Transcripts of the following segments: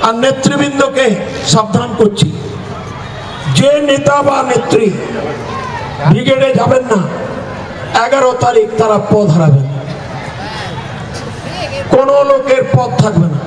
আর নেতৃবৃন্দকে সাবধান করছি, যে নেতা বা নেত্রী ব্রিগেডে যাবেন না 11 তারিখ তারা পদ হারাবেন, কোন লোকের পদ থাকবে না।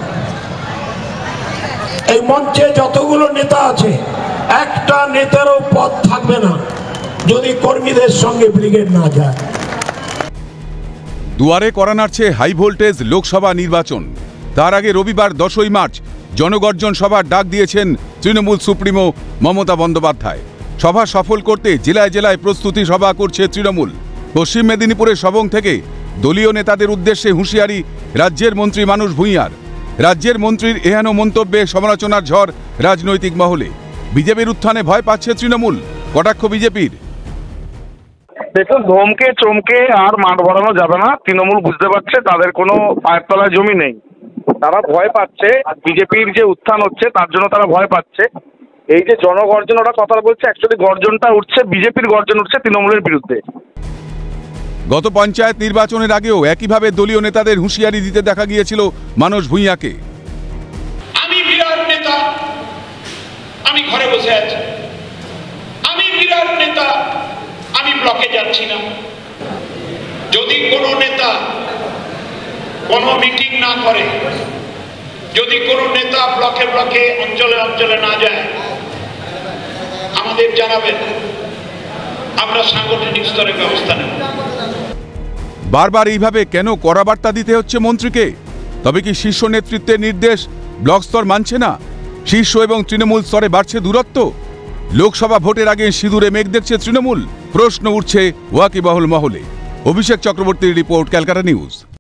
এই মঞ্চে যতগুলো নেতা আছে একটা নেতারও পদ থাকবে না যদি কর্মীদের সঙ্গে ব্রিগেড না যায়। দুয়ারে কড়া নাড়ছে হাই ভোল্টেজ লোকসভা নির্বাচন। তার আগে রবিবার 10ই মার্চ জনগর্জন সভার ডাক দিয়েছেন তৃণমূল সুপ্রিমো মমতা বন্দ্যোপাধ্যায়। সভা সফল করতে জেলায় জেলায় প্রস্তুতি সভা করছে তৃণমূল। পশ্চিম মেদিনীপুরের সবং থেকে দলীয় নেতাদের উদ্দেশ্যে হুঁশিয়ারি রাজ্যের মন্ত্রী মানুষ ভূঁইয়ার। রাজ্যের মন্ত্রীর এহেন মন্তব্যে সমালোচনার ঝড় রাজনৈতিক মহলে। বিজেপির উত্থানে ভয় পাচ্ছে তৃণমূল, কটাক্ষ বিজেপির। দেখুন, ধমকে চমকে আর মাঠ ভরানো যাবে না। তৃণমূল বুঝতে পারছে তাদের কোনো পায়ের তলায় জমি নেই, তারা ভয় পাচ্ছে। বিজেপির যে উত্থান হচ্ছে তার জন্য তারা ভয় পাচ্ছে। এই যে জনগর্জন ওরা কথা বলছে, অ্যাকচুয়ালি গর্জনটা উঠছে, বিজেপির গর্জন উঠছে তৃণমূলের বিরুদ্ধে। গত পঞ্চায়েত নির্বাচনের আগেও একইভাবে দলীয় নেতাদের হুঁশিয়ারি দিতে দেখা গিয়েছিল মানুষ ভূঁইয়াকে। আমি বিরাট নেতা, আমি ঘরে বসে আছি। আমি বিরাট নেতা, আমি ব্লকে যাচ্ছি না। যদি কোনো নেতা কোনো মিটিং না করে, যদি কোনো নেতা ব্লকে ব্লকে অঞ্চলে অঞ্চলে না যায়, আমাদের জানাবেন, আমরা সাংগঠনিক স্তরে ব্যবস্থা নেব। বারবার এইভাবে কেন কড়া বার্তা দিতে হচ্ছে মন্ত্রীকে? তবে কি শীর্ষ নেতৃত্বের নির্দেশ ব্লক স্তর মানছে না? শীর্ষ এবং তৃণমূল স্তরে বাড়ছে দূরত্ব? লোকসভা ভোটের আগে সিঁদুরে মেঘ দেখছে তৃণমূল? প্রশ্ন উঠছে ওয়াকিবহুল মহলে। অভিষেক চক্রবর্তীর রিপোর্ট, ক্যালকাটা নিউজ।